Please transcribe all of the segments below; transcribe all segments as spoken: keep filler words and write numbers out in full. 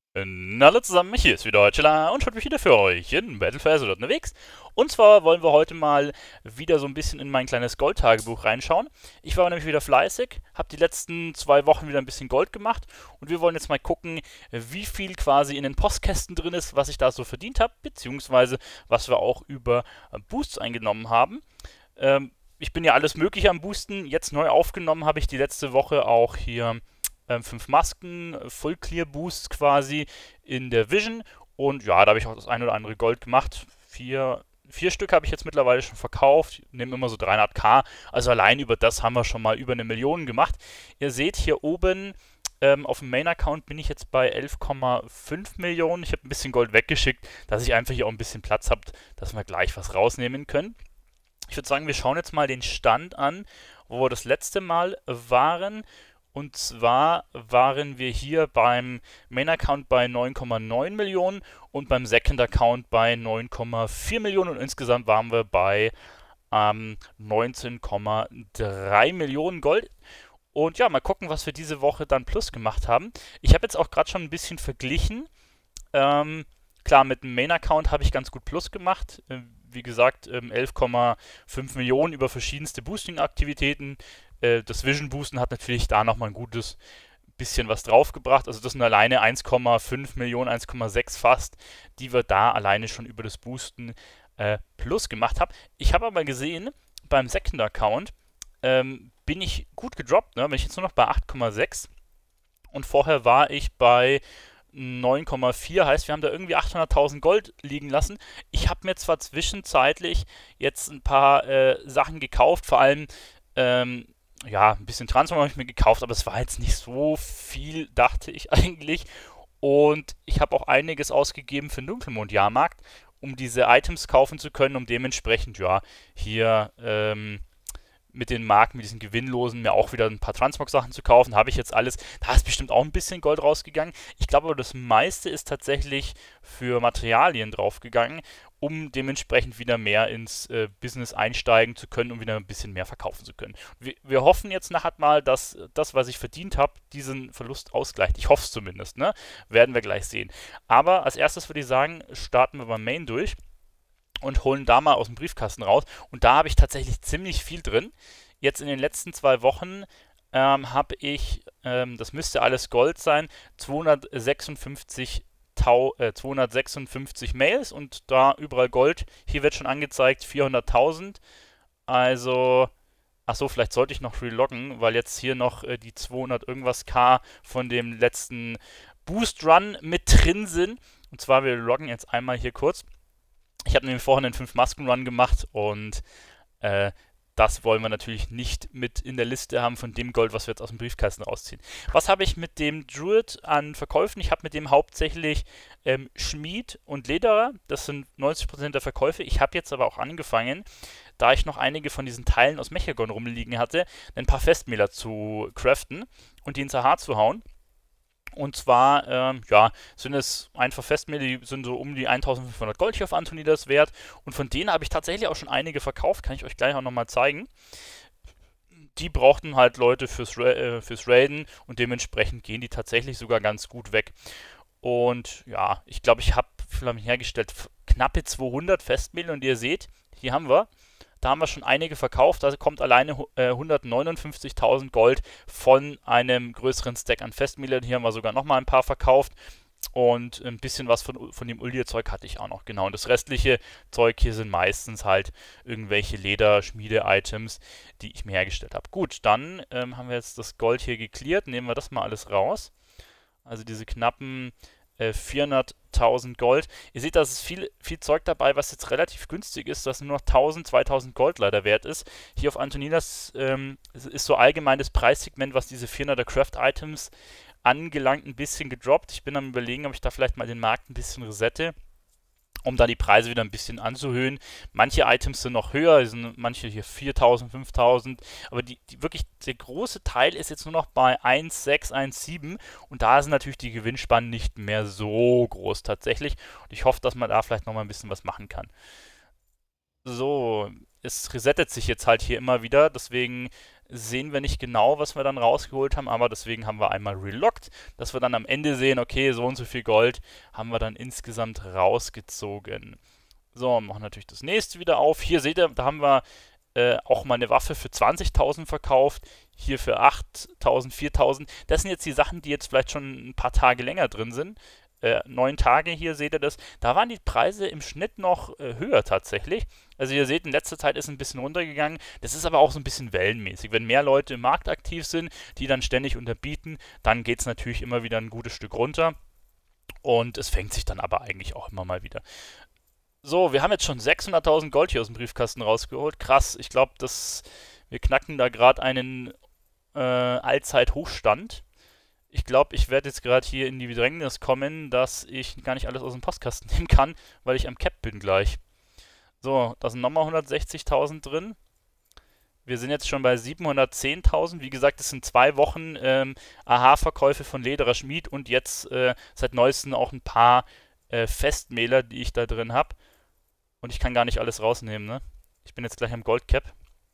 Na, hallo zusammen, hier ist wieder Chilla und schaut mich wieder für euch in Battle for Azeroth unterwegs. Und zwar wollen wir heute mal wieder so ein bisschen in mein kleines Gold-Tagebuch reinschauen. Ich war nämlich wieder fleißig, habe die letzten zwei Wochen wieder ein bisschen Gold gemacht und wir wollen jetzt mal gucken, wie viel quasi in den Postkästen drin ist, was ich da so verdient habe, beziehungsweise was wir auch über Boosts eingenommen haben. Ähm, ich bin ja alles Mögliche am Boosten. Jetzt neu aufgenommen habe ich die letzte Woche auch hier ähm, fünf Masken, Full Clear Boosts quasi in der Vision. Und ja, da habe ich auch das ein oder andere Gold gemacht. Vier, vier Stück habe ich jetzt mittlerweile schon verkauft. Nehmen immer so dreihunderttausend. Also allein über das haben wir schon mal über eine Million gemacht. Ihr seht hier oben ähm, auf dem Main-Account bin ich jetzt bei elf Komma fünf Millionen. Ich habe ein bisschen Gold weggeschickt, dass ich einfach hier auch ein bisschen Platz habe, dass wir gleich was rausnehmen können. Ich würde sagen, wir schauen jetzt mal den Stand an, wo wir das letzte Mal waren. Und zwar waren wir hier beim Main-Account bei neun Komma neun Millionen und beim Second-Account bei neun Komma vier Millionen. Und insgesamt waren wir bei ähm, neunzehn Komma drei Millionen Gold. Und ja, mal gucken, was wir diese Woche dann plus gemacht haben. Ich habe jetzt auch gerade schon ein bisschen verglichen. Ähm, klar, mit dem Main-Account habe ich ganz gut Plus gemacht. Äh, wie gesagt, ähm, elf Komma fünf Millionen über verschiedenste Boosting-Aktivitäten. Äh, das Vision-Boosten hat natürlich da nochmal ein gutes bisschen was draufgebracht. Also das sind alleine eins Komma fünf Millionen, eins Komma sechs fast, die wir da alleine schon über das Boosten äh, Plus gemacht haben. Ich habe aber gesehen, beim Second-Account ähm, bin ich gut gedroppt. Ne? Bin ich jetzt nur noch bei acht Komma sechs und vorher war ich bei neun Komma vier, heißt, wir haben da irgendwie achthunderttausend Gold liegen lassen. Ich habe mir zwar zwischenzeitlich jetzt ein paar äh, Sachen gekauft, vor allem ähm, ja, ein bisschen Transform habe ich mir gekauft, aber es war jetzt nicht so viel, dachte ich eigentlich. Und ich habe auch einiges ausgegeben für den Dunkelmond-Jahrmarkt, um diese Items kaufen zu können, um dementsprechend, ja, hier ähm, mit den Marken, mit diesen Gewinnlosen, mir auch wieder ein paar Transmog-Sachen zu kaufen. Habe ich jetzt alles. Da ist bestimmt auch ein bisschen Gold rausgegangen. Ich glaube aber, das meiste ist tatsächlich für Materialien draufgegangen, um dementsprechend wieder mehr ins äh, Business einsteigen zu können und wieder ein bisschen mehr verkaufen zu können. Wir, wir hoffen jetzt nachher mal, dass das, was ich verdient habe, diesen Verlust ausgleicht. Ich hoffe es zumindest, ne? Werden wir gleich sehen. Aber als erstes würde ich sagen, starten wir beim Main durch und holen da mal aus dem Briefkasten raus. Und da habe ich tatsächlich ziemlich viel drin. Jetzt in den letzten zwei Wochen ähm, habe ich, ähm, das müsste alles Gold sein, zweihundertsechsundfünfzig, Tau, äh, zweihundertsechsundfünfzig Mails und da überall Gold. Hier wird schon angezeigt vierhunderttausend. Also, ach so, vielleicht sollte ich noch reloggen, weil jetzt hier noch äh, die zweihundert irgendwas K von dem letzten Boost Run mit drin sind. Und zwar, wir loggen jetzt einmal hier kurz. Ich habe nämlich vorhin einen fünf Masken Run gemacht und äh, das wollen wir natürlich nicht mit in der Liste haben von dem Gold, was wir jetzt aus dem Briefkasten rausziehen. Was habe ich mit dem Druid an Verkäufen? Ich habe mit dem hauptsächlich ähm, Schmied und Lederer. Das sind neunzig Prozent der Verkäufe. Ich habe jetzt aber auch angefangen, da ich noch einige von diesen Teilen aus Mechagon rumliegen hatte, ein paar Festmähler zu craften und die ins A H zu hauen. Und zwar, ähm, ja, sind es einfach Festmehle, die sind so um die eintausendfünfhundert Gold hier auf Antonidas wert. Und von denen habe ich tatsächlich auch schon einige verkauft, kann ich euch gleich auch nochmal zeigen. Die brauchten halt Leute fürs, Ra äh, fürs Raiden und dementsprechend gehen die tatsächlich sogar ganz gut weg. Und ja, ich glaube, ich habe hergestellt knappe zweihundert Festmehle und ihr seht, hier haben wir da haben wir schon einige verkauft. Also kommt alleine äh, hundertneunundfünfzigtausend Gold von einem größeren Stack an Festmehle. Hier haben wir sogar nochmal ein paar verkauft. Und ein bisschen was von, von dem Uldir-Zeug hatte ich auch noch. Genau. Und das restliche Zeug hier sind meistens halt irgendwelche Leder-Schmiede-Items, die ich mir hergestellt habe. Gut, dann ähm, haben wir jetzt das Gold hier geklärt. Nehmen wir das mal alles raus. Also diese knappen äh, vierhunderttausend Gold. Ihr seht, da ist viel, viel Zeug dabei, was jetzt relativ günstig ist, das nur noch tausend, zweitausend Gold leider wert ist. Hier auf Antonidas ähm, ist so allgemein das Preissegment, was diese vierhunderter Craft-Items angelangt, ein bisschen gedroppt. Ich bin am Überlegen, ob ich da vielleicht mal den Markt ein bisschen resette, um da die Preise wieder ein bisschen anzuhöhen. Manche Items sind noch höher, sind manche hier viertausend, fünftausend, aber die, die wirklich, der große Teil ist jetzt nur noch bei eins Komma sechs, eins Komma sieben und da sind natürlich die Gewinnspannen nicht mehr so groß tatsächlich und ich hoffe, dass man da vielleicht nochmal ein bisschen was machen kann. So, es resettet sich jetzt halt hier immer wieder, deswegen sehen wir nicht genau, was wir dann rausgeholt haben, aber deswegen haben wir einmal relockt, dass wir dann am Ende sehen, okay, so und so viel Gold haben wir dann insgesamt rausgezogen. So, machen natürlich das nächste wieder auf. Hier seht ihr, da haben wir äh, auch mal eine Waffe für zwanzigtausend verkauft, hier für achttausend, viertausend. Das sind jetzt die Sachen, die jetzt vielleicht schon ein paar Tage länger drin sind. Äh, neun Tage hier seht ihr das. Da waren die Preise im Schnitt noch äh, höher tatsächlich. Also ihr seht, in letzter Zeit ist ein bisschen runtergegangen. Das ist aber auch so ein bisschen wellenmäßig. Wenn mehr Leute im Markt aktiv sind, die dann ständig unterbieten, dann geht es natürlich immer wieder ein gutes Stück runter. Und es fängt sich dann aber eigentlich auch immer mal wieder. So, wir haben jetzt schon sechshunderttausend Gold hier aus dem Briefkasten rausgeholt. Krass, ich glaube, dass wir knacken da gerade einen äh, Allzeithochstand. Ich glaube, ich werde jetzt gerade hier in die Bedrängnis kommen, dass ich gar nicht alles aus dem Postkasten nehmen kann, weil ich am Cap bin gleich. So, da sind nochmal hundertsechzigtausend drin. Wir sind jetzt schon bei siebenhundertzehntausend. Wie gesagt, das sind zwei Wochen ähm, A H-Verkäufe von Lederer Schmied und jetzt äh, seit neuestem auch ein paar äh, Festmähler, die ich da drin habe. Und ich kann gar nicht alles rausnehmen, ne? Ich bin jetzt gleich am Goldcap.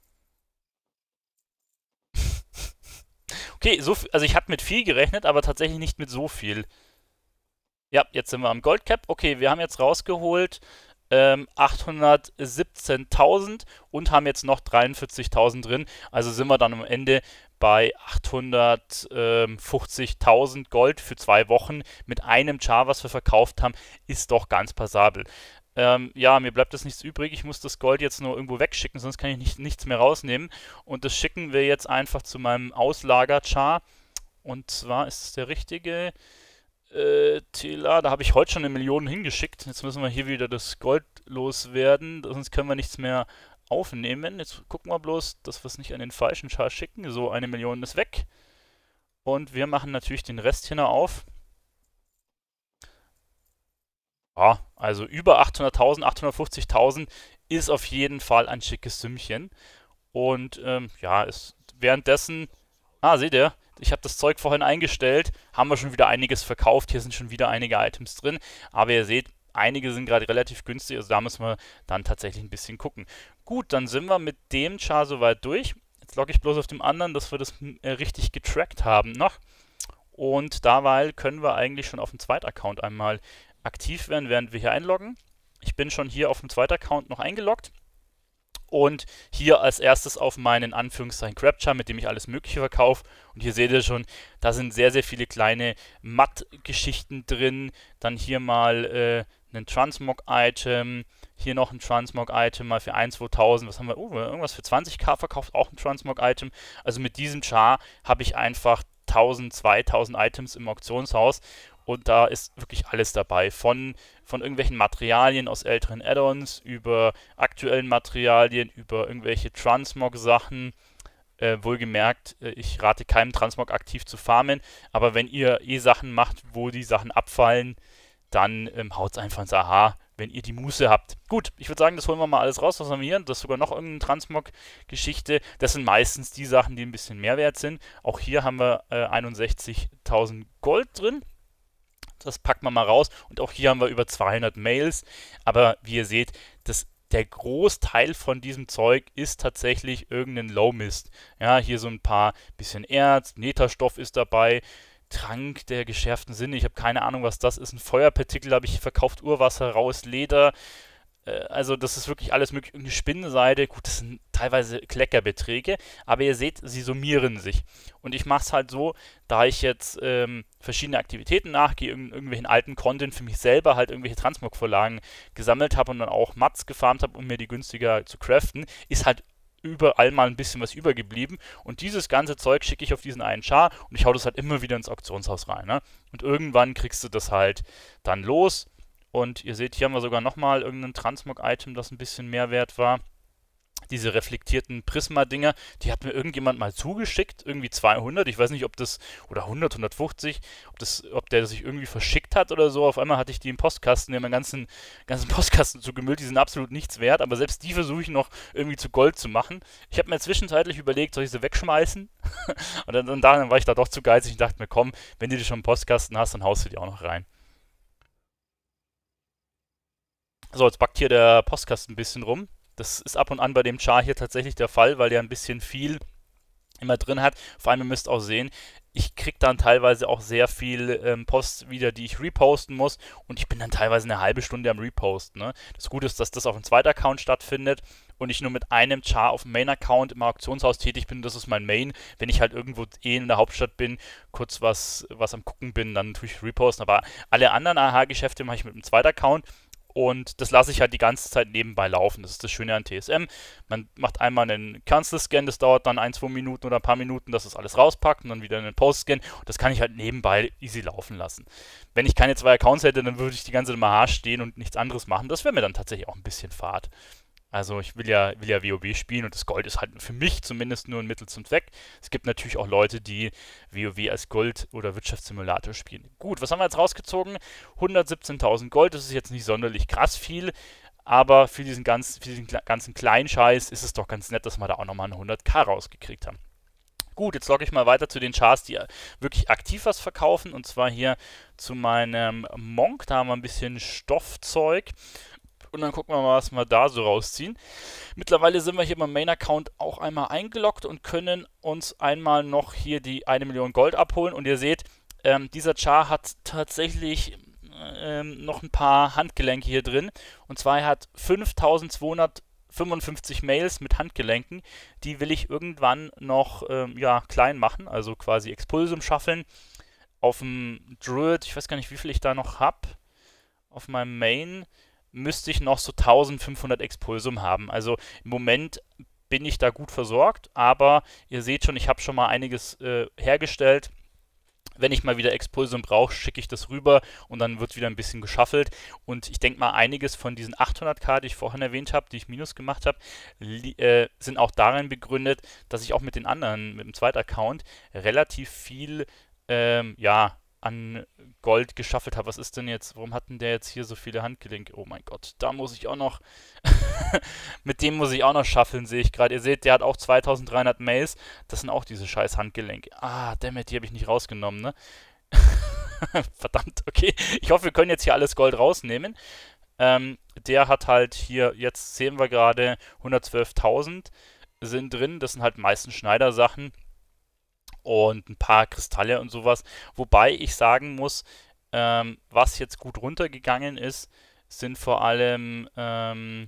Okay, so viel, also ich habe mit viel gerechnet, aber tatsächlich nicht mit so viel. Ja, jetzt sind wir am Goldcap. Okay, wir haben jetzt rausgeholt ähm, achthundertsiebzehntausend und haben jetzt noch dreiundvierzigtausend drin. Also sind wir dann am Ende bei achthundertfünfzigtausend Gold für zwei Wochen mit einem Char, was wir verkauft haben, ist doch ganz passabel. Ähm, ja, mir bleibt das nichts übrig. Ich muss das Gold jetzt nur irgendwo wegschicken, sonst kann ich nicht, nichts mehr rausnehmen. Und das schicken wir jetzt einfach zu meinem Auslager-Char. Und zwar ist es der richtige äh, Tela. Da habe ich heute schon eine Million hingeschickt. Jetzt müssen wir hier wieder das Gold loswerden, sonst können wir nichts mehr aufnehmen. Jetzt gucken wir bloß, dass wir es nicht an den falschen Char schicken. So, eine Million ist weg. Und wir machen natürlich den Rest hier noch auf. Ja, also über achthunderttausend, achthundertfünfzigtausend ist auf jeden Fall ein schickes Sümmchen. Und ähm, ja, ist währenddessen. Ah, seht ihr? Ich habe das Zeug vorhin eingestellt, haben wir schon wieder einiges verkauft. Hier sind schon wieder einige Items drin. Aber ihr seht, einige sind gerade relativ günstig. Also da müssen wir dann tatsächlich ein bisschen gucken. Gut, dann sind wir mit dem Char soweit durch. Jetzt logge ich bloß auf dem anderen, dass wir das äh, richtig getrackt haben noch. Und dabei können wir eigentlich schon auf dem zweiten Account einmal aktiv werden, während wir hier einloggen. Ich bin schon hier auf dem zweiten Account noch eingeloggt. Und hier als erstes auf meinen Anführungszeichen Crab-Char, mit dem ich alles Mögliche verkaufe. Und hier seht ihr schon, da sind sehr, sehr viele kleine Matt-Geschichten drin. Dann hier mal äh, ein Transmog-Item. Hier noch ein Transmog-Item mal für eins, zweitausend. Was haben wir? Oh, irgendwas für zwanzigtausend verkauft, auch ein Transmog-Item. Also mit diesem Char habe ich einfach tausend, zweitausend Items im Auktionshaus. Und da ist wirklich alles dabei. Von, von irgendwelchen Materialien aus älteren Add-ons, über aktuellen Materialien, über irgendwelche Transmog-Sachen. Äh, wohlgemerkt, äh, ich rate keinem Transmog aktiv zu farmen. Aber wenn ihr eh Sachen macht, wo die Sachen abfallen, dann ähm, haut es einfach ins A H, wenn ihr die Muße habt. Gut, ich würde sagen, das holen wir mal alles raus. Was haben wir hier? Das ist sogar noch irgendeine Transmog-Geschichte. Das sind meistens die Sachen, die ein bisschen mehr wert sind. Auch hier haben wir äh, einundsechzigtausend Gold drin. Das packen wir mal raus. Und auch hier haben wir über zweihundert Mails. Aber wie ihr seht, das, der Großteil von diesem Zeug ist tatsächlich irgendein Low-Mist. Ja, hier so ein paar bisschen Erz, Netherstoff ist dabei. Trank der geschärften Sinne. Ich habe keine Ahnung, was das ist. Ein Feuerpartikel habe ich verkauft, Urwasser, raues Leder. Also das ist wirklich alles mögliche. Eine Spinnenseide, gut, das sind teilweise Kleckerbeträge, aber ihr seht, sie summieren sich. Und ich mache es halt so, da ich jetzt ähm, verschiedene Aktivitäten nachgehe, irg irgendwelchen alten Content für mich selber, halt irgendwelche Transmog-Vorlagen gesammelt habe und dann auch Mats gefarmt habe, um mir die günstiger zu craften, ist halt überall mal ein bisschen was übergeblieben. Und dieses ganze Zeug schicke ich auf diesen einen Char und ich hau das halt immer wieder ins Auktionshaus rein. Ne? Und irgendwann kriegst du das halt dann los. Und ihr seht, hier haben wir sogar nochmal irgendein Transmog-Item, das ein bisschen mehr wert war. Diese reflektierten Prisma-Dinger, die hat mir irgendjemand mal zugeschickt, irgendwie zweihundert. Ich weiß nicht, ob das, oder hundert, hundertfünfzig, ob, das, ob der sich irgendwie verschickt hat oder so. Auf einmal hatte ich die im Postkasten, die haben meinen ganzen, ganzen Postkasten zugemüllt, die sind absolut nichts wert. Aber selbst die versuche ich noch irgendwie zu Gold zu machen. Ich habe mir zwischenzeitlich überlegt, soll ich sie wegschmeißen? Und dann, dann, dann war ich da doch zu geizig und dachte mir, komm, wenn du die schon im Postkasten hast, dann haust du die auch noch rein. So, jetzt backt hier der Postkasten ein bisschen rum. Das ist ab und an bei dem Char hier tatsächlich der Fall, weil der ein bisschen viel immer drin hat. Vor allem, ihr müsst auch sehen, ich kriege dann teilweise auch sehr viel ähm, Post wieder, die ich reposten muss, und ich bin dann teilweise eine halbe Stunde am Reposten. Ne? Das Gute ist, dass das auf dem zweiten Account stattfindet und ich nur mit einem Char auf dem Main-Account im Auktionshaus tätig bin. Das ist mein Main. Wenn ich halt irgendwo eh in der Hauptstadt bin, kurz was, was am Gucken bin, dann tue ich reposten. Aber alle anderen A H-Geschäfte mache ich mit dem zweiten Account. Und das lasse ich halt die ganze Zeit nebenbei laufen. Das ist das Schöne an T S M. Man macht einmal einen Cancel-Scan, das dauert dann ein, zwei Minuten oder ein paar Minuten, dass das alles rauspackt, und dann wieder einen Post-Scan. Und das kann ich halt nebenbei easy laufen lassen. Wenn ich keine zwei Accounts hätte, dann würde ich die ganze Zeit im A H stehen und nichts anderes machen. Das wäre mir dann tatsächlich auch ein bisschen fad. Also ich will ja, will ja WoW spielen, und das Gold ist halt für mich zumindest nur ein Mittel zum Zweck. Es gibt natürlich auch Leute, die WoW als Gold- oder Wirtschaftssimulator spielen. Gut, was haben wir jetzt rausgezogen? hundertsiebzehntausend Gold, das ist jetzt nicht sonderlich krass viel, aber für diesen, ganz, für diesen ganzen kleinen Scheiß ist es doch ganz nett, dass wir da auch nochmal eine hunderttausend rausgekriegt haben. Gut, jetzt logge ich mal weiter zu den Chars, die wirklich aktiv was verkaufen, und zwar hier zu meinem Monk. Da haben wir ein bisschen Stoffzeug. Und dann gucken wir mal, was wir da so rausziehen. Mittlerweile sind wir hier beim Main-Account auch einmal eingeloggt und können uns einmal noch hier die eine Million Gold abholen. Und ihr seht, ähm, dieser Char hat tatsächlich ähm, noch ein paar Handgelenke hier drin. Und zwar er hat fünftausendzweihundertfünfundfünfzig Mails mit Handgelenken. Die will ich irgendwann noch ähm, ja, klein machen, also quasi Expulsum schaffeln. Auf dem Druid, ich weiß gar nicht, wie viel ich da noch habe, auf meinem Main müsste ich noch so eintausendfünfhundert Expulsum haben. Also im Moment bin ich da gut versorgt, aber ihr seht schon, ich habe schon mal einiges äh, hergestellt. Wenn ich mal wieder Expulsum brauche, schicke ich das rüber, und dann wird wieder ein bisschen geschaffelt. Und ich denke mal, einiges von diesen achthunderttausend, die ich vorhin erwähnt habe, die ich minus gemacht habe, äh, sind auch darin begründet, dass ich auch mit den anderen, mit dem zweiten Account, relativ viel, ähm, ja, an Gold geschaffelt habe. Was ist denn jetzt, warum hat denn der jetzt hier so viele Handgelenke? Oh mein Gott, da muss ich auch noch, mit dem muss ich auch noch schaffeln, sehe ich gerade. Ihr seht, der hat auch zweitausenddreihundert Mails, das sind auch diese scheiß Handgelenke. Ah, dammit, die habe ich nicht rausgenommen, ne? Verdammt, okay. Ich hoffe, wir können jetzt hier alles Gold rausnehmen. Ähm, der hat halt hier, jetzt sehen wir gerade, hundertzwölftausend sind drin. Das sind halt meistens Schneidersachen und ein paar Kristalle und sowas. Wobei ich sagen muss, ähm, was jetzt gut runtergegangen ist, sind vor allem ähm,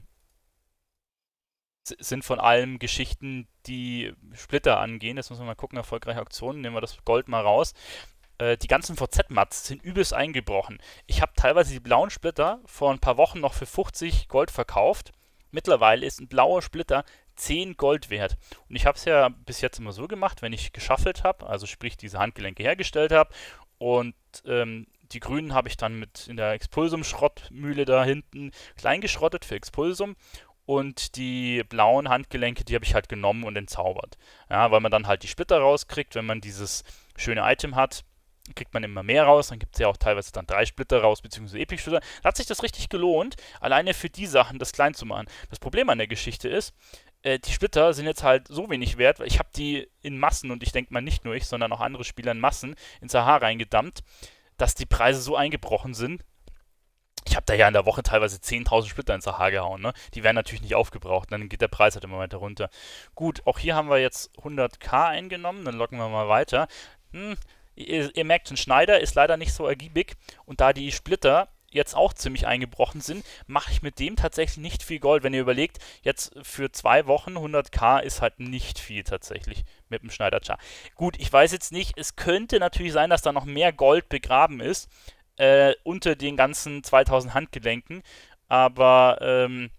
sind von allem Geschichten, die Splitter angehen. Jetzt müssen wir mal gucken, erfolgreiche Auktionen, nehmen wir das Gold mal raus. Äh, die ganzen V Z-Mats sind übelst eingebrochen. Ich habe teilweise die blauen Splitter vor ein paar Wochen noch für fünfzig Gold verkauft. Mittlerweile ist ein blauer Splitter zehn Gold wert. Und ich habe es ja bis jetzt immer so gemacht, wenn ich geschaffelt habe, also sprich diese Handgelenke hergestellt habe, und ähm, die grünen habe ich dann mit in der Expulsum-Schrottmühle da hinten klein geschrottet für Expulsum, und die blauen Handgelenke, die habe ich halt genommen und entzaubert. Ja, weil man dann halt die Splitter rauskriegt, wenn man dieses schöne Item hat, kriegt man immer mehr raus, dann gibt es ja auch teilweise dann drei Splitter raus, beziehungsweise Epic-Splitter. Da hat sich das richtig gelohnt, alleine für die Sachen das klein zu machen. Das Problem an der Geschichte ist, äh, die Splitter sind jetzt halt so wenig wert, weil ich habe die in Massen, und ich denke mal nicht nur ich, sondern auch andere Spieler in Massen, ins A H reingedammt, dass die Preise so eingebrochen sind. Ich habe da ja in der Woche teilweise zehntausend Splitter ins A H gehauen, ne? Die werden natürlich nicht aufgebraucht, dann geht der Preis halt immer weiter runter. Gut, auch hier haben wir jetzt hunderttausend eingenommen, dann locken wir mal weiter. Hm, ihr, ihr merkt schon, Schneider ist leider nicht so ergiebig, und da die Splitter jetzt auch ziemlich eingebrochen sind, mache ich mit dem tatsächlich nicht viel Gold. Wenn ihr überlegt, jetzt für zwei Wochen hunderttausend ist halt nicht viel tatsächlich mit dem Schneider-Char. Gut, ich weiß jetzt nicht, es könnte natürlich sein, dass da noch mehr Gold begraben ist, äh, unter den ganzen zweitausend Handgelenken, aber ähm,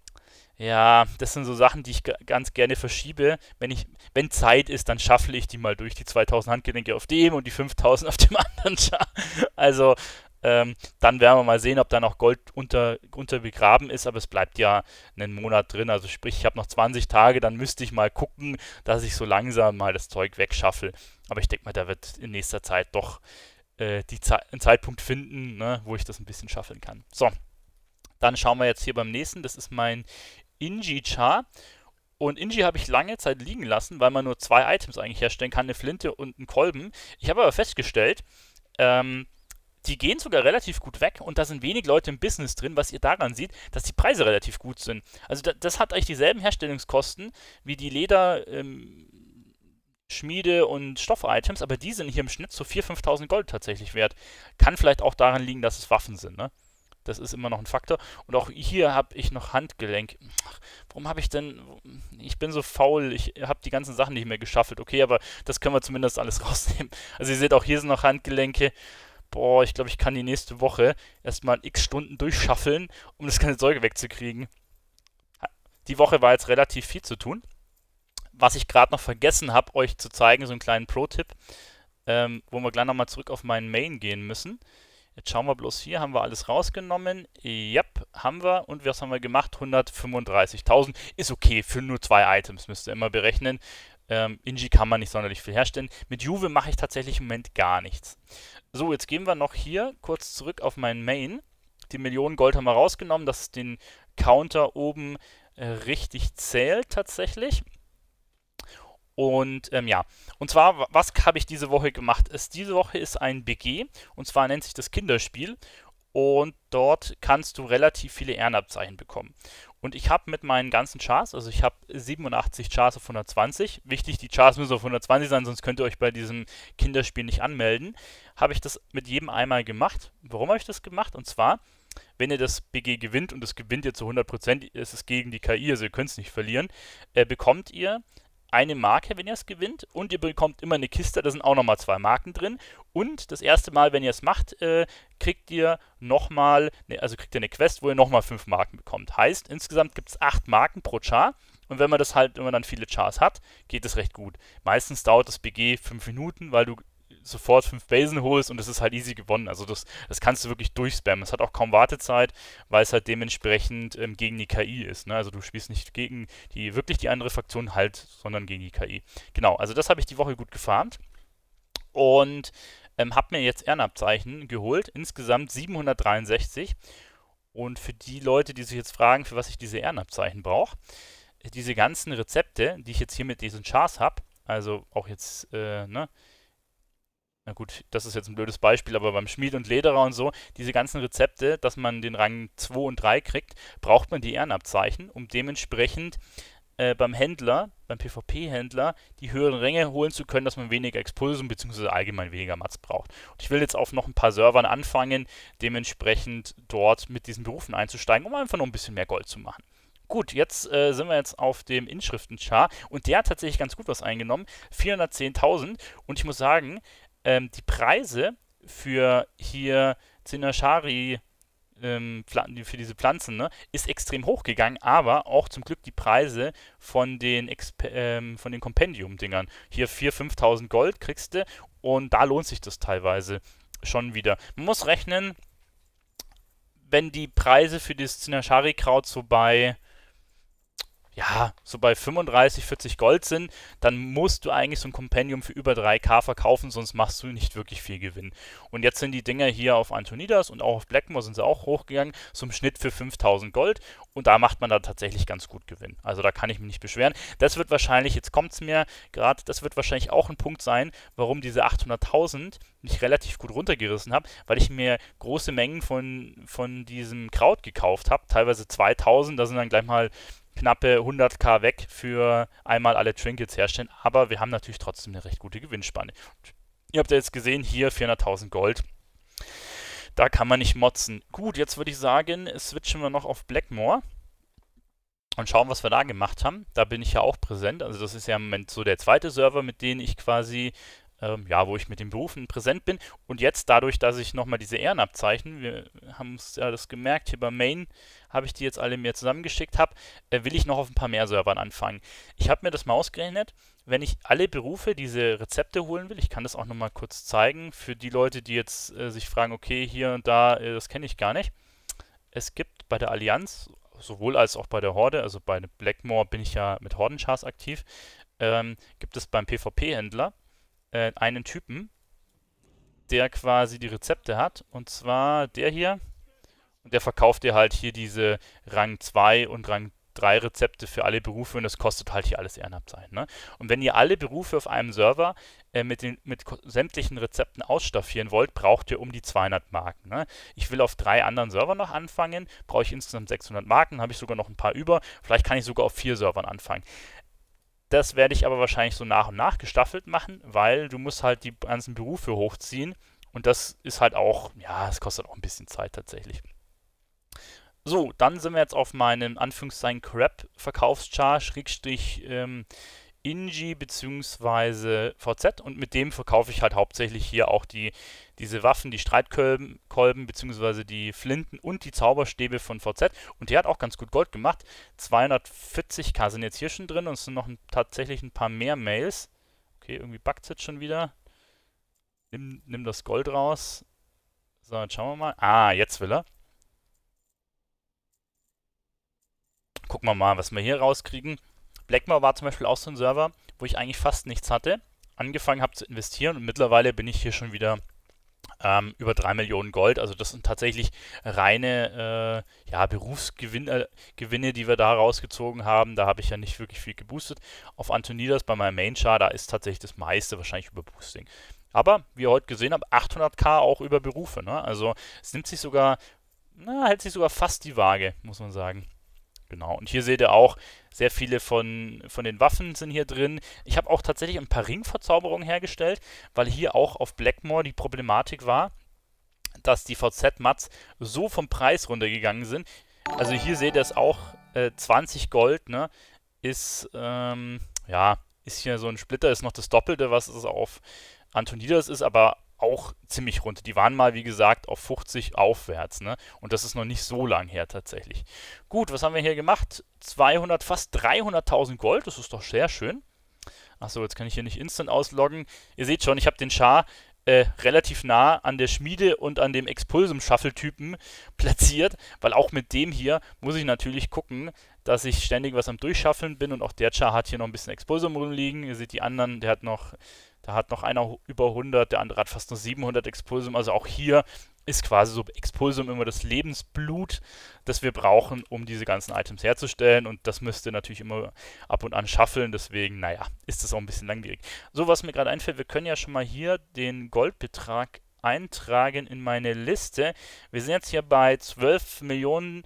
ja, das sind so Sachen, die ich ganz gerne verschiebe. Wenn ich, wenn Zeit ist, dann schaffle ich die mal durch, die zweitausend Handgelenke auf dem und die fünftausend auf dem anderen Char. Also, ähm, dann werden wir mal sehen, ob da noch Gold unter, unter begraben ist, aber es bleibt ja einen Monat drin. Also sprich, ich habe noch zwanzig Tage, dann müsste ich mal gucken, dass ich so langsam mal das Zeug wegschaffel. Aber ich denke mal, da wird in nächster Zeit doch äh, die Ze einen Zeitpunkt finden, ne, wo ich das ein bisschen schaffeln kann. So, dann schauen wir jetzt hier beim nächsten. Das ist mein Inji-Char. Und Inji habe ich lange Zeit liegen lassen, weil man nur zwei Items eigentlich herstellen kann, eine Flinte und einen Kolben. Ich habe aber festgestellt, ähm, die gehen sogar relativ gut weg und da sind wenig Leute im Business drin, was ihr daran seht, dass die Preise relativ gut sind. Also da, das hat eigentlich dieselben Herstellungskosten wie die Leder, ähm, Schmiede- und Stoff-Items, aber die sind hier im Schnitt so viertausend, fünftausend Gold tatsächlich wert. Kann vielleicht auch daran liegen, dass es Waffen sind, ne? Das ist immer noch ein Faktor. Und auch hier habe ich noch Handgelenk. Ach, warum habe ich denn... Ich bin so faul, ich habe die ganzen Sachen nicht mehr geschaffelt. Okay, aber das können wir zumindest alles rausnehmen. Also ihr seht, auch hier sind noch Handgelenke. Boah, ich glaube, ich kann die nächste Woche erstmal x Stunden durchschaffeln, um das ganze Zeug wegzukriegen. Die Woche war jetzt relativ viel zu tun. Was ich gerade noch vergessen habe, euch zu zeigen, so einen kleinen Pro-Tipp, ähm, wo wir gleich nochmal zurück auf meinen Main gehen müssen. Jetzt schauen wir bloß hier, haben wir alles rausgenommen? Yep, haben wir. Und was haben wir gemacht? hundertfünfunddreißigtausend. Ist okay, für nur zwei Items, müsst ihr immer berechnen. Ähm, Inji kann man nicht sonderlich viel herstellen. Mit Juve mache ich tatsächlich im Moment gar nichts. So, jetzt gehen wir noch hier kurz zurück auf meinen Main. Die Millionen Gold haben wir rausgenommen, dass es den Counter oben äh, richtig zählt tatsächlich. Und ähm, ja, und zwar, was habe ich diese Woche gemacht? Es, diese Woche ist ein B G, und zwar nennt sich das Kinderspiel. Und dort kannst du relativ viele Ehrenabzeichen bekommen. Und ich habe mit meinen ganzen Chars, also ich habe siebenundachtzig Chars auf hundertzwanzig, wichtig, die Chars müssen auf hundertzwanzig sein, sonst könnt ihr euch bei diesem Kinderspiel nicht anmelden, habe ich das mit jedem einmal gemacht. Warum habe ich das gemacht? Und zwar, wenn ihr das B G gewinnt, und das gewinnt ihr zu hundert Prozent, ist es gegen die K I, also ihr könnt es nicht verlieren, äh, bekommt ihr eine Marke, wenn ihr es gewinnt, und ihr bekommt immer eine Kiste, da sind auch nochmal zwei Marken drin. Und das erste Mal, wenn ihr es macht, äh, kriegt ihr nochmal, ne, also kriegt ihr eine Quest, wo ihr nochmal fünf Marken bekommt. Heißt, insgesamt gibt es acht Marken pro Char. Und wenn man das halt, wenn man dann viele Chars hat, geht es recht gut. Meistens dauert das B G fünf Minuten, weil du sofort fünf Basen holst und es ist halt easy gewonnen. Also das, das kannst du wirklich durchspammen. Es hat auch kaum Wartezeit, weil es halt dementsprechend ähm, gegen die K I ist. Ne? Also du spielst nicht gegen die wirklich die andere Fraktion halt, sondern gegen die K I. Genau, also das habe ich die Woche gut gefarmt und ähm, habe mir jetzt Ehrenabzeichen geholt. Insgesamt siebenhundertdreiundsechzig. Und für die Leute, die sich jetzt fragen, für was ich diese Ehrenabzeichen brauche, diese ganzen Rezepte, die ich jetzt hier mit diesen Chars habe, also auch jetzt, äh, ne, na gut, das ist jetzt ein blödes Beispiel, aber beim Schmied und Lederer und so, diese ganzen Rezepte, dass man den Rang zwei und drei kriegt, braucht man die Ehrenabzeichen, um dementsprechend äh, beim Händler, beim PvP-Händler, die höheren Ränge holen zu können, dass man weniger Expulsum bzw. allgemein weniger Mats braucht. Und ich will jetzt auf noch ein paar Servern anfangen, dementsprechend dort mit diesen Berufen einzusteigen, um einfach noch ein bisschen mehr Gold zu machen. Gut, jetzt äh, sind wir jetzt auf dem Inschriften-Char und der hat tatsächlich ganz gut was eingenommen, vierhundertzehntausend, und ich muss sagen, ähm, die Preise für hier Zinashari, ähm, für diese Pflanzen, ne, ist extrem hoch gegangen, aber auch zum Glück die Preise von den, Exp ähm, von den Kompendium-Dingern. Hier viertausend, fünftausend Gold kriegst du und da lohnt sich das teilweise schon wieder. Man muss rechnen, wenn die Preise für das Zinashari-Kraut so bei ja, so bei fünfunddreißig, vierzig Gold sind, dann musst du eigentlich so ein Kompendium für über drei K verkaufen, sonst machst du nicht wirklich viel Gewinn. Und jetzt sind die Dinger hier auf Antonidas und auch auf Blackmore sind sie auch hochgegangen, so im Schnitt für fünftausend Gold, und da macht man da tatsächlich ganz gut Gewinn. Also da kann ich mich nicht beschweren. Das wird wahrscheinlich, jetzt kommt es mir gerade, das wird wahrscheinlich auch ein Punkt sein, warum diese achthunderttausend mich relativ gut runtergerissen habe, weil ich mir große Mengen von, von diesem Kraut gekauft habe, teilweise zweitausend, da sind dann gleich mal knappe hunderttausend weg für einmal alle Trinkets herstellen, aber wir haben natürlich trotzdem eine recht gute Gewinnspanne. Und ihr habt ja jetzt gesehen, hier vierhunderttausend Gold. Da kann man nicht motzen. Gut, jetzt würde ich sagen, switchen wir noch auf Blackmore und schauen, was wir da gemacht haben. Da bin ich ja auch präsent. Also das ist ja im Moment so der zweite Server, mit dem ich quasi, ähm, ja, wo ich mit den Berufen präsent bin. Und jetzt dadurch, dass ich nochmal diese Ehrenabzeichen, wir haben es ja das gemerkt, hier beim Main habe ich die jetzt alle mir zusammengeschickt habe, äh, will ich noch auf ein paar mehr Servern anfangen. Ich habe mir das mal ausgerechnet, wenn ich alle Berufe diese Rezepte holen will, ich kann das auch nochmal kurz zeigen, für die Leute, die jetzt äh, sich fragen, okay, hier und da, äh, das kenne ich gar nicht. Es gibt bei der Allianz, sowohl als auch bei der Horde, also bei Blackmore bin ich ja mit Hordenchars aktiv, ähm, gibt es beim PvP-Händler äh, einen Typen, der quasi die Rezepte hat, und zwar der hier. Und der verkauft dir halt hier diese Rang zwei und Rang drei Rezepte für alle Berufe und das kostet halt hier alles ehrenhaft sein. Ne? Und wenn ihr alle Berufe auf einem Server äh, mit, den, mit sämtlichen Rezepten ausstaffieren wollt, braucht ihr um die zweihundert Marken. Ne? Ich will auf drei anderen Servern noch anfangen, brauche ich insgesamt sechshundert Marken, habe ich sogar noch ein paar über. Vielleicht kann ich sogar auf vier Servern anfangen. Das werde ich aber wahrscheinlich so nach und nach gestaffelt machen, weil du musst halt die ganzen Berufe hochziehen und das ist halt auch, ja, es kostet auch ein bisschen Zeit tatsächlich. So, dann sind wir jetzt auf meinem Anführungszeichen Crap-Verkaufschar, Schrägstrich ähm, Inji bzw. V Z und mit dem verkaufe ich halt hauptsächlich hier auch die, diese Waffen, die Streitkolben Kolben, bzw. die Flinten und die Zauberstäbe von V Z und der hat auch ganz gut Gold gemacht. zweihundertvierzig k sind jetzt hier schon drin und es sind noch ein, tatsächlich ein paar mehr Mails. Okay, irgendwie buggt es jetzt schon wieder. Nimm, nimm das Gold raus. So, jetzt schauen wir mal. Ah, jetzt will er. Gucken wir mal, was wir hier rauskriegen. Blackmore war zum Beispiel auch so ein Server, wo ich eigentlich fast nichts hatte, angefangen habe zu investieren und mittlerweile bin ich hier schon wieder ähm, über drei Millionen Gold. Also das sind tatsächlich reine äh, ja, Berufsgewinne, Gewinne, die wir da rausgezogen haben. Da habe ich ja nicht wirklich viel geboostet. Auf Antonidas bei meinem Main-Char, da ist tatsächlich das meiste wahrscheinlich über Boosting. Aber, wie ihr heute gesehen habt, achthundert k auch über Berufe. Ne? Also es nimmt sich sogar, na, hält sich sogar fast die Waage, muss man sagen. Genau, und hier seht ihr auch, sehr viele von, von den Waffen sind hier drin. Ich habe auch tatsächlich ein paar Ringverzauberungen hergestellt, weil hier auch auf Blackmore die Problematik war, dass die V Z-Mats so vom Preis runtergegangen sind. Also hier seht ihr es auch, äh, zwanzig Gold, ne, ist, ähm, ja, ist hier so ein Splitter, ist noch das Doppelte, was es auf Antonidas ist, aber auch ziemlich runter. Die waren mal, wie gesagt, auf fünfzig aufwärts, ne? Und das ist noch nicht so lang her tatsächlich. Gut, was haben wir hier gemacht? zweihundert, fast dreihunderttausend Gold, das ist doch sehr schön. Achso, jetzt kann ich hier nicht instant ausloggen. Ihr seht schon, ich habe den Char äh, relativ nah an der Schmiede und an dem Expulsum-Shuffle-Typen platziert, weil auch mit dem hier muss ich natürlich gucken, dass ich ständig was am Durchschaffeln bin und auch der Char hat hier noch ein bisschen Expulsum rumliegen. Ihr seht die anderen, der hat noch... Da hat noch einer über hundert, der andere hat fast nur siebenhundert Expulsum. Also auch hier ist quasi so Expulsum immer das Lebensblut, das wir brauchen, um diese ganzen Items herzustellen. Und das müsst ihr natürlich immer ab und an schaffeln. Deswegen, naja, ist das auch ein bisschen langwierig. So, was mir gerade einfällt, wir können ja schon mal hier den Goldbetrag eintragen in meine Liste. Wir sind jetzt hier bei zwölf Millionen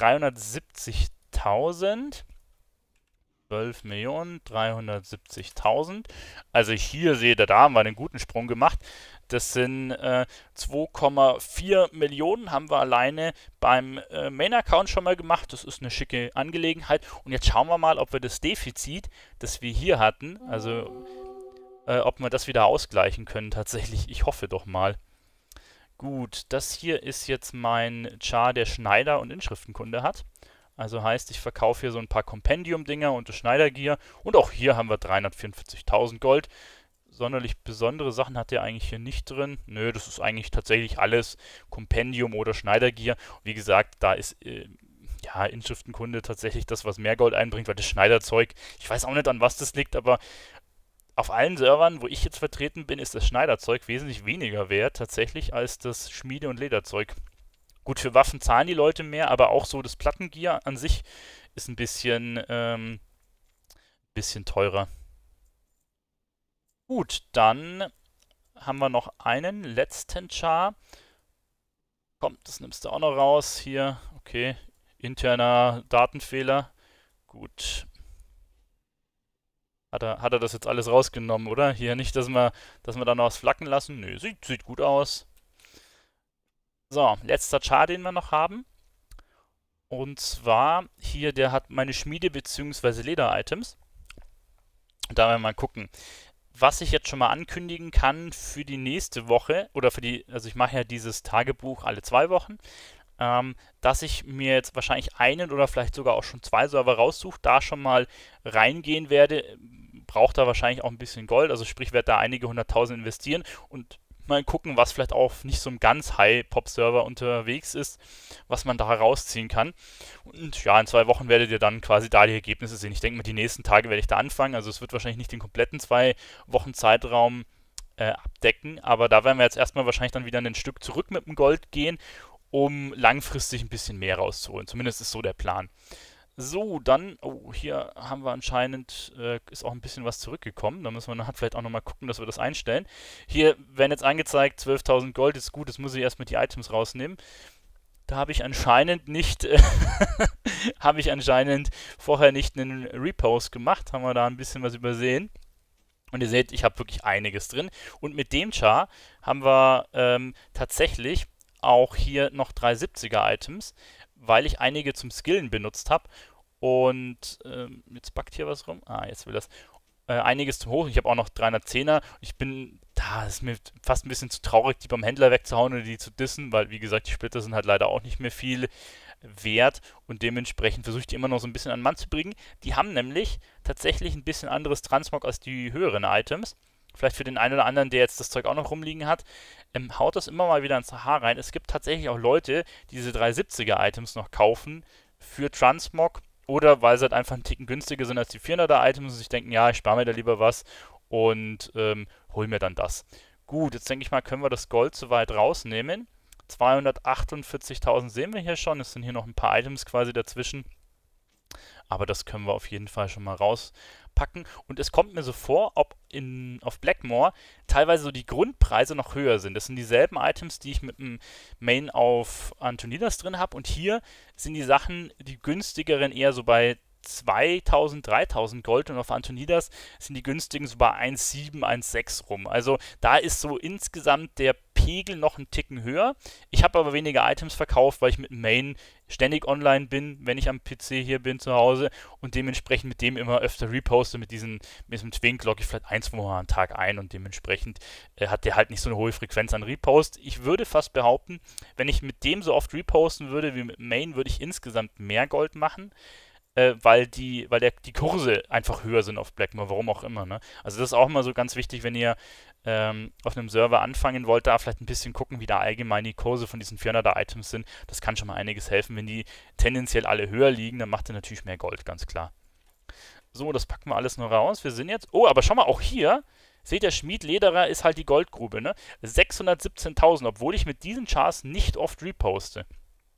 dreihundertsiebzigtausend. zwölf Millionen dreihundertsiebzigtausend. Also hier seht ihr, da haben wir einen guten Sprung gemacht. Das sind äh, zwei Komma vier Millionen haben wir alleine beim äh, Main-Account schon mal gemacht. Das ist eine schicke Angelegenheit. Und jetzt schauen wir mal, ob wir das Defizit, das wir hier hatten, also äh, ob wir das wieder ausgleichen können tatsächlich. Ich hoffe doch mal. Gut, das hier ist jetzt mein Char, der Schneider und Inschriftenkunde hat. Also heißt, ich verkaufe hier so ein paar Kompendium-Dinger und das Schneidergear. Und auch hier haben wir dreihundertvierundvierzigtausend Gold. Sonderlich besondere Sachen hat der eigentlich hier nicht drin. Nö, das ist eigentlich tatsächlich alles Kompendium oder Schneidergear. Wie gesagt, da ist äh, ja Inschriftenkunde tatsächlich das, was mehr Gold einbringt, weil das Schneiderzeug, ich weiß auch nicht, an was das liegt, aber auf allen Servern, wo ich jetzt vertreten bin, ist das Schneiderzeug wesentlich weniger wert tatsächlich als das Schmiede- und Lederzeug. Gut, für Waffen zahlen die Leute mehr, aber auch so das Plattengear an sich ist ein bisschen, ähm, bisschen teurer. Gut, dann haben wir noch einen letzten Char. Komm, das nimmst du auch noch raus. Hier, okay, interner Datenfehler. Gut. Hat er, hat er das jetzt alles rausgenommen, oder? Hier nicht, dass wir, dass wir da noch was flacken lassen. Nö, sieht, sieht gut aus. So, letzter Char, den wir noch haben. Und zwar hier, der hat meine Schmiede- bzw. Leder-Items. Da werden wir mal gucken. Was ich jetzt schon mal ankündigen kann für die nächste Woche, oder für die, also ich mache ja dieses Tagebuch alle zwei Wochen, ähm, dass ich mir jetzt wahrscheinlich einen oder vielleicht sogar auch schon zwei Server raussuche, da schon mal reingehen werde, braucht da wahrscheinlich auch ein bisschen Gold, also sprich, werde da einige hunderttausend investieren und mal gucken, was vielleicht auch nicht so ein ganz High-Pop-Server unterwegs ist, was man da rausziehen kann. Und ja, in zwei Wochen werdet ihr dann quasi da die Ergebnisse sehen. Ich denke mal, die nächsten Tage werde ich da anfangen. Also es wird wahrscheinlich nicht den kompletten zwei Wochen Zeitraum äh, abdecken, aber da werden wir jetzt erstmal wahrscheinlich dann wieder ein Stück zurück mit dem Gold gehen, um langfristig ein bisschen mehr rauszuholen. Zumindest ist so der Plan. So, dann, oh, hier haben wir anscheinend, äh, ist auch ein bisschen was zurückgekommen. Da müssen wir nachher vielleicht auch nochmal gucken, dass wir das einstellen. Hier werden jetzt angezeigt, zwölftausend Gold ist gut, jetzt muss ich erstmal die Items rausnehmen. Da habe ich anscheinend nicht, äh, habe ich anscheinend vorher nicht einen Repost gemacht, haben wir da ein bisschen was übersehen. Und ihr seht, ich habe wirklich einiges drin. Und mit dem Char haben wir ähm, tatsächlich auch hier noch drei siebziger Items, weil ich einige zum Skillen benutzt habe. Und ähm, jetzt backt hier was rum. Ah, jetzt will das. Äh, einiges zum Hoch. Ich habe auch noch dreihundertzehner. Ich bin, da ist mir fast ein bisschen zu traurig, die beim Händler wegzuhauen oder die zu dissen, weil, wie gesagt, die Splitter sind halt leider auch nicht mehr viel wert und dementsprechend versuche ich die immer noch so ein bisschen an den Mann zu bringen. Die haben nämlich tatsächlich ein bisschen anderes Transmog als die höheren Items. Vielleicht für den einen oder anderen, der jetzt das Zeug auch noch rumliegen hat, ähm, haut das immer mal wieder ins Haar rein. Es gibt tatsächlich auch Leute, die diese drei siebziger Items noch kaufen für Transmog oder weil sie halt einfach einen Ticken günstiger sind als die vierhunderter Items und sich denken, ja, ich spare mir da lieber was und ähm, hol mir dann das. Gut, jetzt denke ich mal, können wir das Gold soweit rausnehmen. zweihundertachtundvierzigtausend sehen wir hier schon. Es sind hier noch ein paar Items quasi dazwischen. Aber das können wir auf jeden Fall schon mal rauspacken. Und es kommt mir so vor, ob in, auf Blackmore teilweise so die Grundpreise noch höher sind. Das sind dieselben Items, die ich mit dem Main auf Antonidas drin habe. Und hier sind die Sachen, die günstigeren, eher so bei zweitausend, dreitausend Gold und auf Antonidas sind die günstigen so bei eins Komma sieben, eins Komma sechs rum. Also da ist so insgesamt der Pegel noch einen Ticken höher. Ich habe aber weniger Items verkauft, weil ich mit dem Main ständig online bin, wenn ich am P C hier bin zu Hause und dementsprechend mit dem immer öfter reposte. Mit, diesen, mit diesem Twink logge ich vielleicht ein, zwei Mal am Tag ein und dementsprechend äh, hat der halt nicht so eine hohe Frequenz an Repost. Ich würde fast behaupten, wenn ich mit dem so oft reposten würde wie mit dem Main, würde ich insgesamt mehr Gold machen. Äh, weil die, weil der, die Kurse einfach höher sind auf Blackmore, warum auch immer. Ne? Also das ist auch mal so ganz wichtig, wenn ihr ähm, auf einem Server anfangen wollt, da vielleicht ein bisschen gucken, wie da allgemein die Kurse von diesen vierhunderter Items sind. Das kann schon mal einiges helfen. Wenn die tendenziell alle höher liegen, dann macht ihr natürlich mehr Gold, ganz klar. So, das packen wir alles nur raus. Wir sind jetzt... Oh, aber schau mal, auch hier... Seht ihr, Schmied Lederer ist halt die Goldgrube, ne? sechshundertsiebzehntausend, obwohl ich mit diesen Charts nicht oft reposte.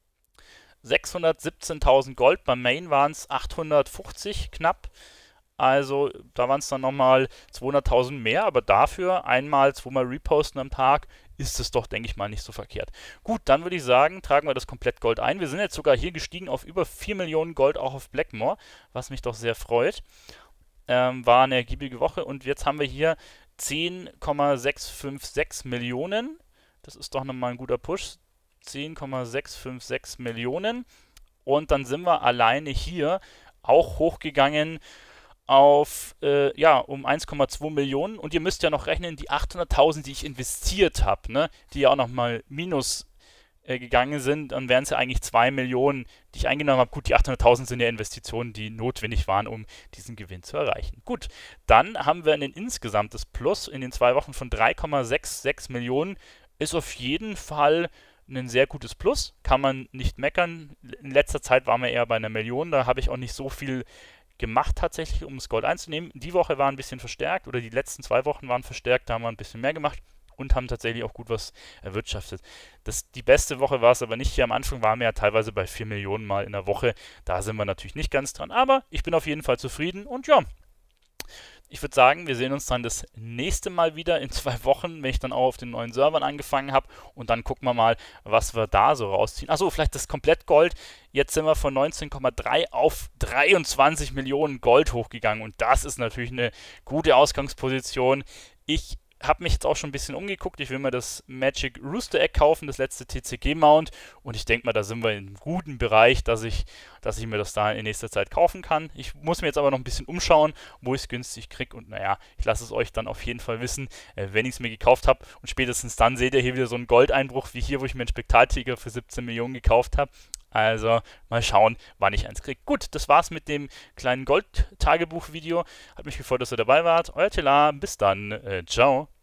sechshundertsiebzehntausend Gold, beim Main waren es achthundertfünfzig knapp. Also da waren es dann nochmal zweihunderttausend mehr, aber dafür einmal, zweimal reposten am Tag ist es doch, denke ich mal, nicht so verkehrt. Gut, dann würde ich sagen, tragen wir das komplett Gold ein. Wir sind jetzt sogar hier gestiegen auf über vier Millionen Gold auch auf Blackmore, was mich doch sehr freut. Ähm, war eine ergiebige Woche und jetzt haben wir hier zehn Komma sechshundertsechsundfünfzig Millionen. Das ist doch nochmal ein guter Push. zehn Komma sechshundertfünfzig Millionen und dann sind wir alleine hier auch hochgegangen auf, äh, ja, um eins Komma zwei Millionen und ihr müsst ja noch rechnen, die achthunderttausend, die ich investiert habe, ne, die ja auch nochmal minus äh, gegangen sind, dann wären es ja eigentlich zwei Millionen, die ich eingenommen habe. Gut, die achthunderttausend sind ja Investitionen, die notwendig waren, um diesen Gewinn zu erreichen. Gut, dann haben wir ein insgesamtes Plus in den zwei Wochen von drei Komma sechsundsechzig Millionen, ist auf jeden Fall ein sehr gutes Plus, kann man nicht meckern. In letzter Zeit waren wir eher bei einer Million, da habe ich auch nicht so viel gemacht tatsächlich, um das Gold einzunehmen. Die Woche war ein bisschen verstärkt oder die letzten zwei Wochen waren verstärkt, da haben wir ein bisschen mehr gemacht und haben tatsächlich auch gut was erwirtschaftet. Das, die beste Woche war es aber nicht. Hier am Anfang waren wir ja teilweise bei vier Millionen mal in der Woche. Da sind wir natürlich nicht ganz dran, aber ich bin auf jeden Fall zufrieden und ja, ich würde sagen, wir sehen uns dann das nächste Mal wieder in zwei Wochen, wenn ich dann auch auf den neuen Servern angefangen habe. Und dann gucken wir mal, was wir da so rausziehen. Achso, vielleicht das Komplettgold. Jetzt sind wir von neunzehn Komma drei auf dreiundzwanzig Millionen Gold hochgegangen. Und das ist natürlich eine gute Ausgangsposition. Ich habe mich jetzt auch schon ein bisschen umgeguckt. Ich will mir das Magic Rooster Egg kaufen, das letzte T C G-Mount. Und ich denke mal, da sind wir in einem guten Bereich, dass ich, dass ich mir das da in nächster Zeit kaufen kann. Ich muss mir jetzt aber noch ein bisschen umschauen, wo ich es günstig kriege. Und naja, ich lasse es euch dann auf jeden Fall wissen, äh, wenn ich es mir gekauft habe. Und spätestens dann seht ihr hier wieder so einen Goldeinbruch wie hier, wo ich mir einen Spektraltiger für siebzehn Millionen gekauft habe. Also mal schauen, wann ich eins kriege. Gut, das war's mit dem kleinen Gold-Tagebuch-Video. Hat mich gefreut, dass ihr dabei wart. Euer Tela, bis dann. Äh, ciao.